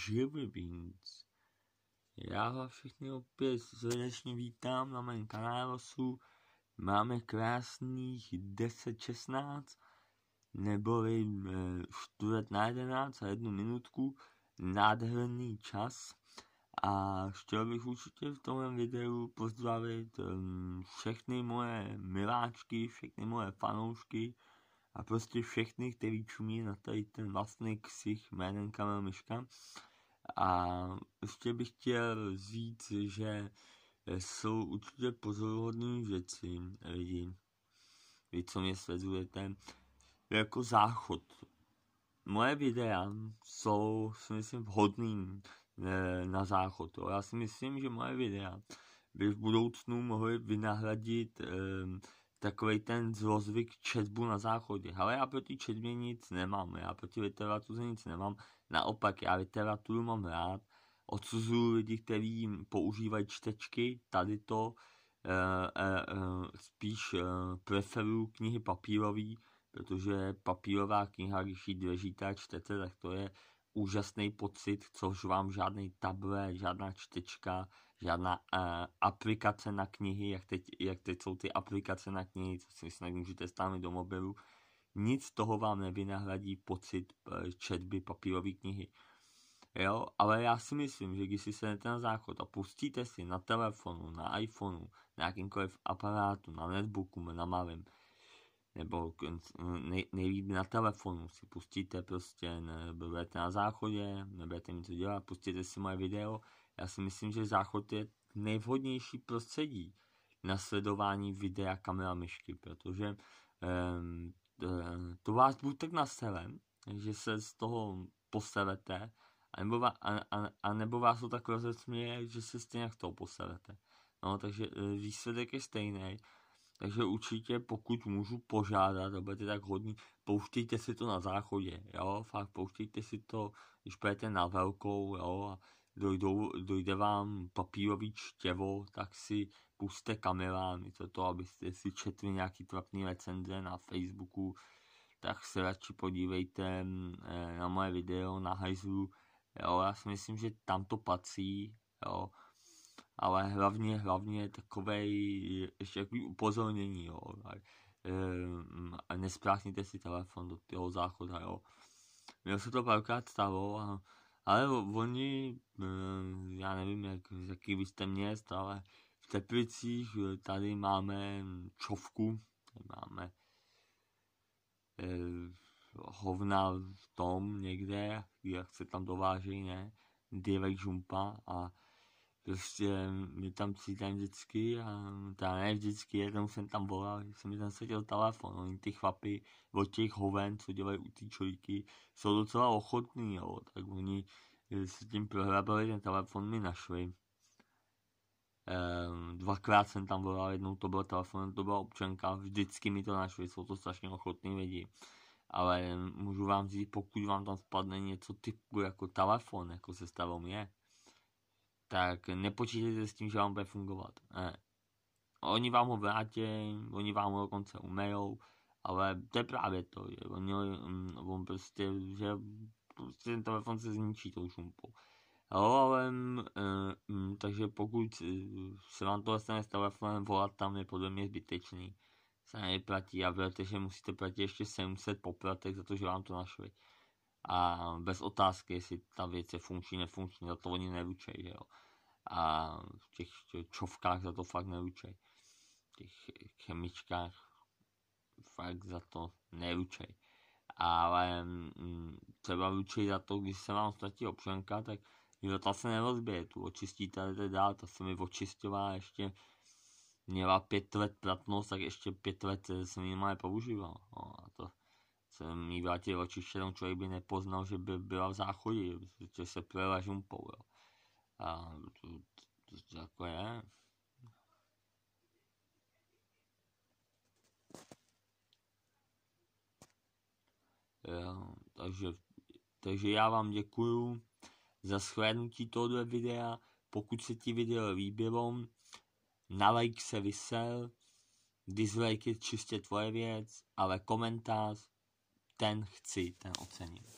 Živý Beans. Já vás všechny opět srdečně vítám na mém kanálu. Máme krásných 10:16, neboli 10:45 a 1 minutku, nádherný čas. A chtěl bych určitě v tomhle videu pozdravit všechny moje miláčky, všechny moje fanoušky a prostě všechny, kteří čumí na tady ten vlastní ksich jménem Kamil Miška. A ještě bych chtěl říct, že jsou určitě pozoruhodné věci, lidi. Vy, co mě sledujete, jako záchod. Moje videa jsou, si myslím, vhodný na záchod. Já si myslím, že moje videa by v budoucnu mohly vynahradit takovej ten zlozvyk četbu na záchodě. Ale já proti četbě nic nemám, já proti literatuře nic nemám. Naopak, já literaturu mám rád. Odsuzuju lidi, kteří používají čtečky, tady to spíš preferuju knihy papírový, protože papírová kniha, když ji držíte a čtete, tak to je úžasný pocit, což vám žádný tablet, žádná čtečka, žádná aplikace na knihy, jak teď jsou ty aplikace na knihy, co si snad můžete stáhnout do mobilu, nic toho vám nevynahradí pocit četby papírové knihy. Jo, ale já si myslím, že když si sednete na záchod a pustíte si na telefonu, na iPhoneu, na jakýmkoliv aparátu, na netbooku, na malém, nebo nejlíp na telefonu si pustíte prostě, budete na záchodě, nebudete nic dělat, pustíte si moje video. Já si myslím, že záchod je nejvhodnější prostředí na sledování videa Kamila Mišky, protože to vás buď tak nasere, že se z toho poserete, anebo vás to tak rozesměje, že se stejně z toho poserete. No, takže výsledek je stejný. Takže určitě, pokud můžu požádat, a budete tak hodní, pouštějte si to na záchodě, jo, fakt pouštějte si to, když půjdete na velkou, jo, a dojde vám papírový čtěvo, tak si pusťte Kamila, místo toho, abyste si četli nějaký trapný recenze na Facebooku, tak se radši podívejte na moje video na Hajzlu, jo, já si myslím, že tam to patří, jo. Ale hlavně takovej ještě takový upozornění, jo. A nespráchněte si telefon do toho záchoda, jo. Mně se to párkrát stalo, ale oni, já nevím, z jaký vy jste měst, ale v Teplicích tady máme čovku, tady máme hovna v tom někde, jak se tam dováží, ne, dývek žumpa a prostě mi tam cítím vždycky a teda ne vždycky, jednou jsem tam volal, že jsem mi tam seděl telefon, oni ty chlapy od těch hoven, co dělají u té čojky, jsou docela ochotní, jo, tak oni se tím prohrabali, ten telefon mi našli. Dvakrát jsem tam volal, jednou to byl telefon, to byla občanka, vždycky mi to našli, jsou to strašně ochotní lidi. Ale můžu vám říct, pokud vám tam spadne něco typu jako telefon, jako se stavou mě, tak nepočítejte s tím, že vám bude fungovat. Ne. Oni vám ho vrátí, oni vám ho dokonce umejou, ale to je právě to, že on prostě, že prostě ten telefon se zničí tou šumpou. Jo, ale takže pokud se vám to stane s telefonem, volat tam je podle mě zbytečný. Se neplatí a víte, že musíte platit ještě 700 poplatek za to, že vám to našli. A bez otázky, jestli ta věc je funkční, nefunkční, za to oni neručej, že jo. A v těch čovkách za to fakt neručej. V těch chemičkách fakt za to neručej. Ale třeba ručej za to, když se vám ztratí občanka, tak ta se nerozbije, tu očistíte dál, ta se mi očisťová ještě měla 5 let platnost, tak ještě 5 let jsem ji normálně používal. No, a to jsem jí vrátil očištěnou, člověk by nepoznal, že by byla v záchodě, že se projela žumpou, jo. A to jako je. Jo, takže já vám děkuju za shlédnutí tohoto videa. Pokud se ti video líbilo, na like se vysel, dislike je čistě tvoje věc, ale komentář, ten ocením.